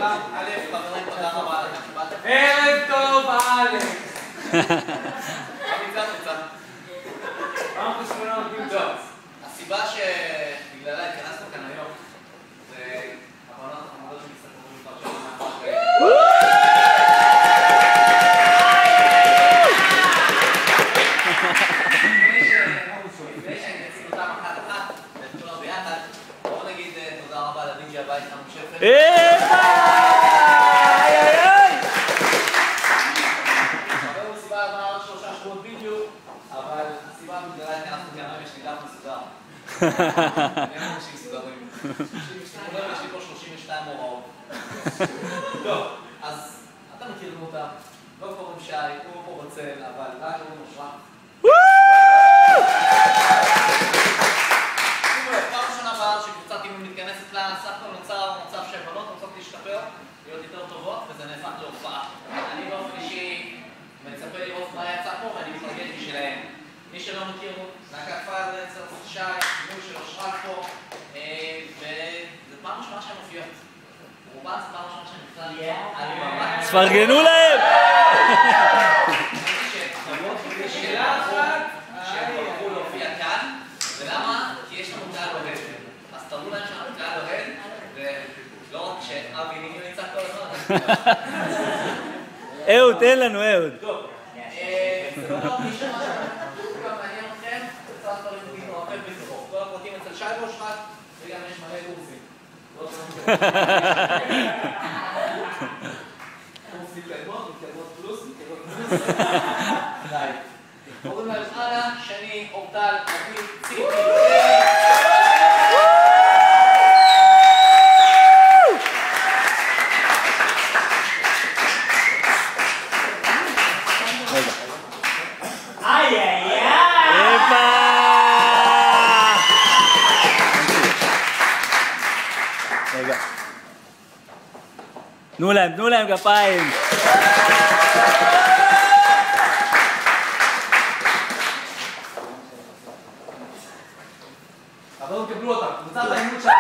ערב טוב, אלכס. הסיבה שבגללה התכנסנו כאן היום זה הבנות החמודות שמסתכלות בפרשת לפני שאני אציג אותם אחת ואת כולם ביחד, בואו נגיד תודה רבה לדינג'י הבית המושפת. הרבה סיבה אמר 3 שבועות בדיוק, אבל הסיבה בגללה התכנסנו כאן היום יש לי דף מסודר. אני אנשים סדרים. יש לי פה 32 הוראות. טוב, אז אתה מכירים אותה, לא קוראים שי, הוא פה בצל, אבל רק הוא מושרח. פעם ראשונה בארץ שקבוצת אימון מתכנסת לסך הכל נוצר מצב שהבנות רוצות להשתפר, להיות יותר טובות, וזה נהפך להופעה. אני באופן אישי מצפה לראות מה יצא פה ואני מתרגש בשבילהם. מי שלא מכיר, להקת פיירדנס, שי, דימוי של אושרת פה, וזה פעם ראשונה שהן מופיעות. רובן זה פעם ראשונה שהן בכלל על במה. תפרגנו להם! שאלה אחת, שהם בחרו להופיע כאן, ולמה? כי יש לנו קהל אוהד. אז תראו להם שאנחנו קהל אוהד, ולא רק שאבי ניגי נמצא כל הזמן. אהוד, תן לנו אהוד. טוב, זה לא רק מי שמע. מעניין אתכם, קצת דברים להתרחב בתוכו. כל הפרטים אצל שי ואושרת, וגם יש מלא קורסים. קורס מתקדמות, מתקדמות פלוס, מתקדמות פלוס. די. קוראים להם אנה, שני, אורטל, אביב, ציפי, תנו להם כפיים. אבל לא תקבלו אותם, קבוצת האימון שם.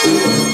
Thank